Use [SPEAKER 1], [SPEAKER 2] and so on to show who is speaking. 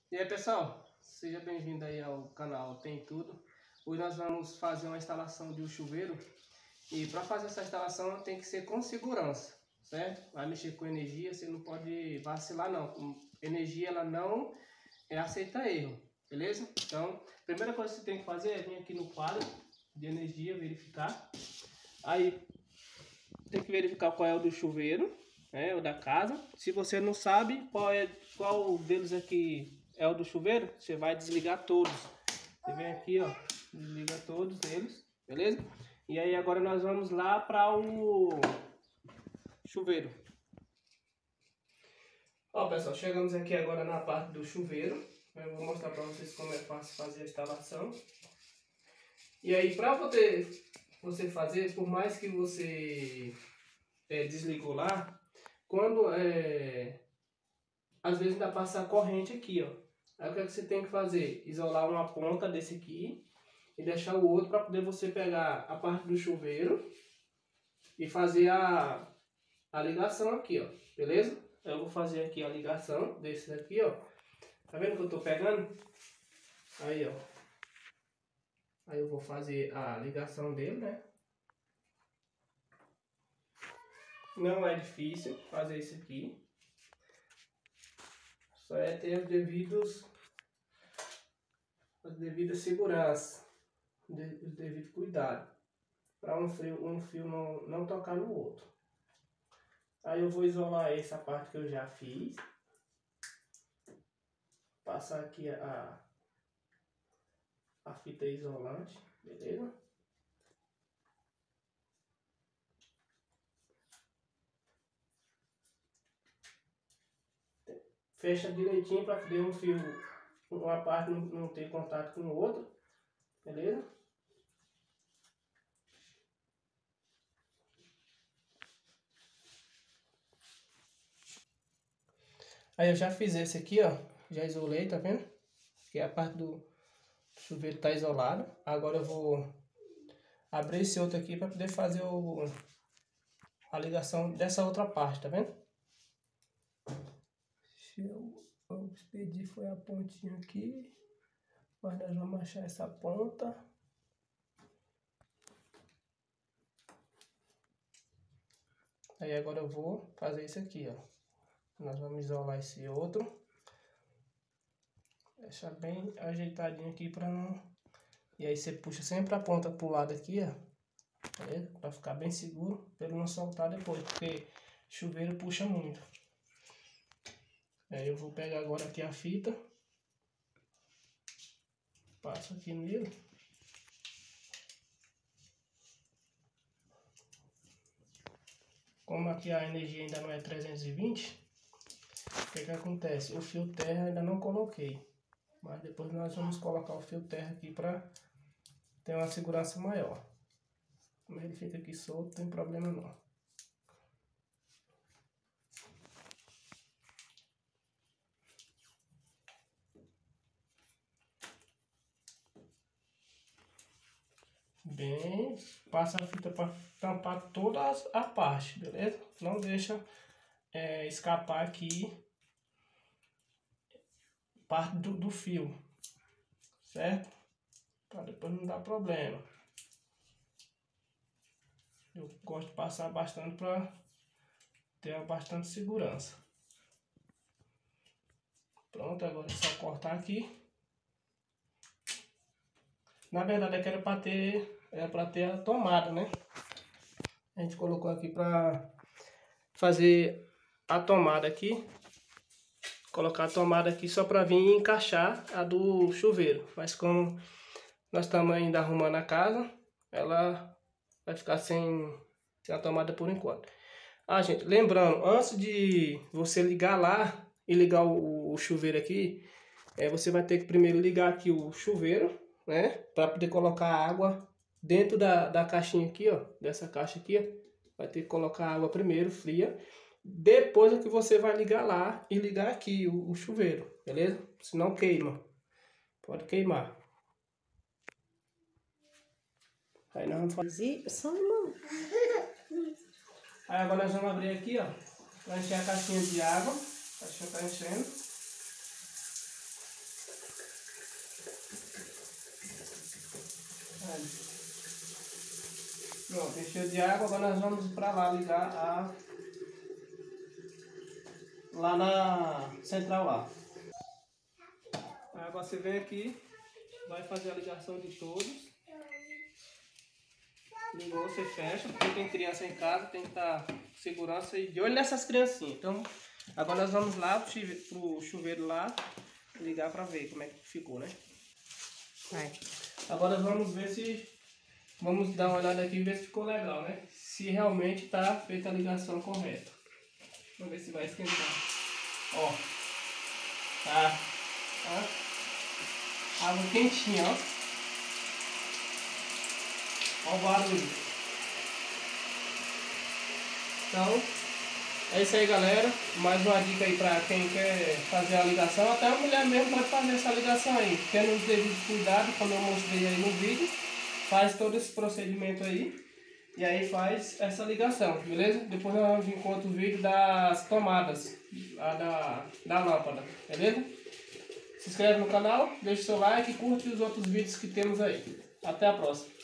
[SPEAKER 1] E aí pessoal, seja bem-vindo aí ao canal Tem Tudo. Hoje nós vamos fazer uma instalação de um chuveiro. E para fazer essa instalação tem que ser com segurança, certo? Vai mexer com energia, você não pode vacilar não. Energia ela não aceita erro, beleza? Então, a primeira coisa que você tem que fazer é vir aqui no quadro de energia, verificar. Aí tem que verificar qual é o do chuveiro, né, o da casa. Se você não sabe qual deles aqui é o do chuveiro, você vai desligar todos. Você vem aqui, ó, desliga todos eles, beleza? E aí agora nós vamos lá para o chuveiro. Ó pessoal, chegamos aqui agora na parte do chuveiro. Eu vou mostrar para vocês como é fácil fazer a instalação. E aí para você fazer, por mais que você desligou lá, quando às vezes ainda passa a corrente aqui, ó. Aí o que você tem que fazer? Isolar uma ponta desse aqui e deixar o outro para poder você pegar a parte do chuveiro e fazer a ligação aqui, ó. Beleza? Eu vou fazer aqui a ligação desse aqui, ó. Tá vendo que eu tô pegando? Aí, ó. Aí eu vou fazer a ligação dele, né? Não é difícil fazer isso aqui. Só é ter as devidas segurança, os devidos cuidado, para um fio não tocar no outro. Aí eu vou isolar essa parte que eu já fiz, passar aqui a fita isolante, beleza? Fecha direitinho para poder uma parte não ter contato com o outro, beleza? Aí eu já fiz esse aqui, ó, já isolei, tá vendo? Que a parte do chuveiro tá isolado. Agora eu vou abrir esse outro aqui para poder fazer a ligação dessa outra parte, tá vendo? Eu expedi foi a pontinha aqui, mas nós vamos achar essa ponta. Aí agora eu vou fazer isso aqui, ó. Nós vamos isolar esse outro. Deixar bem ajeitadinho aqui para não... E aí você puxa sempre a ponta pro lado aqui, ó. Para ficar bem seguro, para ele não soltar depois, porque chuveiro puxa muito. Aí eu vou pegar agora aqui a fita. Passo aqui nele. Como aqui a energia ainda não é 320, o que acontece? O fio terra ainda não coloquei. Mas depois nós vamos colocar o fio terra aqui para ter uma segurança maior. Como ele fica aqui solto, não tem problema não. Bem, passa a fita para tampar toda a parte, beleza? Não deixa escapar aqui parte do fio, certo? Para depois não dar problema. Eu gosto de passar bastante para ter bastante segurança. Pronto, agora é só cortar aqui. Na verdade aqui era para ter a tomada, né? A gente colocou aqui para fazer a tomada aqui. Colocar a tomada aqui só para vir encaixar a do chuveiro. Mas como nós estamos ainda arrumando a casa, ela vai ficar sem a tomada por enquanto. Ah, gente, lembrando, antes de você ligar lá e ligar o chuveiro aqui, você vai ter que primeiro ligar aqui o chuveiro, né? Para poder colocar a água dentro da caixinha aqui, ó. Dessa caixa aqui, ó. Vai ter que colocar a água primeiro, fria. Depois é que você vai ligar lá e ligar aqui o chuveiro, beleza? Senão queima. Pode queimar. Aí nós vamos fazer... Aí agora nós vamos abrir aqui, ó. Vai encher a caixinha de água. A caixinha tá enchendo. Pronto, encheu de água, agora nós vamos para lá ligar lá na central lá. Agora você vem aqui, vai fazer a ligação de todos. Ligou, você fecha, porque tem criança em casa, tem que estar com segurança e de olho nessas criancinhas. Então, agora nós vamos lá pro chuveiro lá, ligar para ver como é que ficou, né?
[SPEAKER 2] Vai.
[SPEAKER 1] Agora vamos ver se... Vamos dar uma olhada aqui e ver se ficou legal, né? Se realmente está feita a ligação correta. Vamos ver se vai esquentar. Ó. Tá. Água quentinha, ó. Ó o barulho. Então, é isso aí, galera. Mais uma dica aí pra quem quer fazer a ligação. Até a mulher mesmo pode fazer essa ligação aí. Tendo os devidos cuidados, como eu mostrei aí no vídeo. Faz todo esse procedimento aí. E aí faz essa ligação, beleza? Depois nós vamos vir com outro vídeo das tomadas da lâmpada, beleza? Se inscreve no canal, deixa o seu like e curte os outros vídeos que temos aí. Até a próxima.